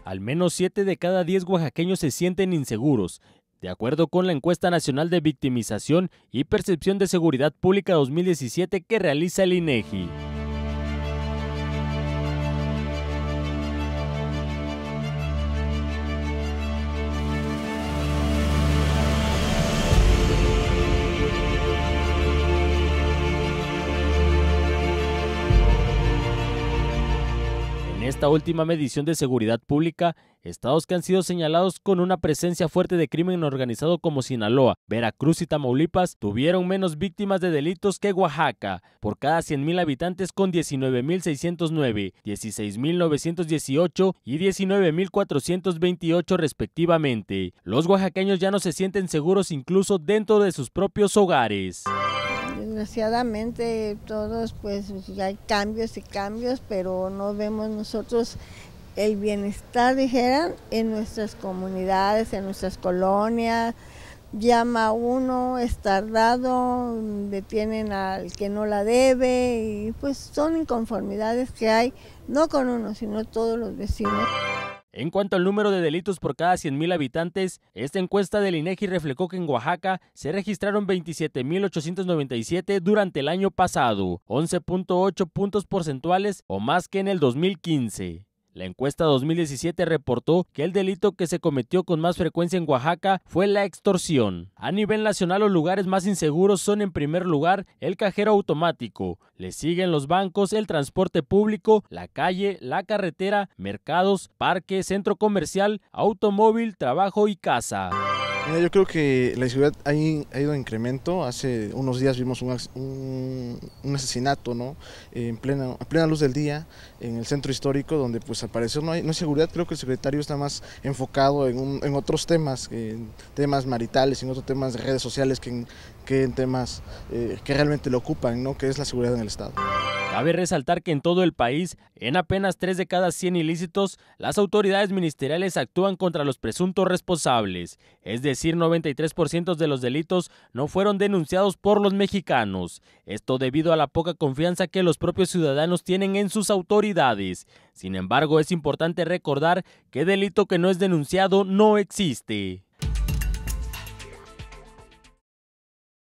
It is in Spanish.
Al menos 7 de cada 10 oaxaqueños se sienten inseguros, de acuerdo con la encuesta nacional de victimización y percepción de seguridad pública 2017 que realiza el INEGI. En esta última medición de seguridad pública, estados que han sido señalados con una presencia fuerte de crimen organizado como Sinaloa, Veracruz y Tamaulipas tuvieron menos víctimas de delitos que Oaxaca, por cada 100,000 habitantes con 19,609, 16,918 y 19,428 respectivamente. Los oaxaqueños ya no se sienten seguros incluso dentro de sus propios hogares. Desgraciadamente todos pues ya hay cambios y cambios, pero no vemos nosotros el bienestar, dijeran, en nuestras comunidades, en nuestras colonias. Llama uno, es tardado, detienen al que no la debe y pues son inconformidades que hay, no con uno, sino todos los vecinos. En cuanto al número de delitos por cada 100,000 habitantes, esta encuesta del INEGI reflejó que en Oaxaca se registraron 27,897 durante el año pasado, 11.8 puntos porcentuales o más que en el 2015. La encuesta 2017 reportó que el delito que se cometió con más frecuencia en Oaxaca fue la extorsión. A nivel nacional, los lugares más inseguros son en primer lugar el cajero automático, le siguen los bancos, el transporte público, la calle, la carretera, mercados, parque, centro comercial, automóvil, trabajo y casa. Mira, yo creo que la inseguridad ha ido en incremento. Hace unos días vimos un asesinato, ¿no? En plena luz del día en el centro histórico, donde pues al parecer no hay seguridad. Creo que el secretario está más enfocado en otros temas, en temas maritales, en otros temas de redes sociales que en temas que realmente lo ocupan, ¿no? Que es la seguridad en el Estado. Cabe resaltar que en todo el país, en apenas 3 de cada 100 ilícitos, las autoridades ministeriales actúan contra los presuntos responsables, es decir, 93% de los delitos no fueron denunciados por los mexicanos. Esto debido a la poca confianza que los propios ciudadanos tienen en sus autoridades. Sin embargo, es importante recordar que delito que no es denunciado no existe.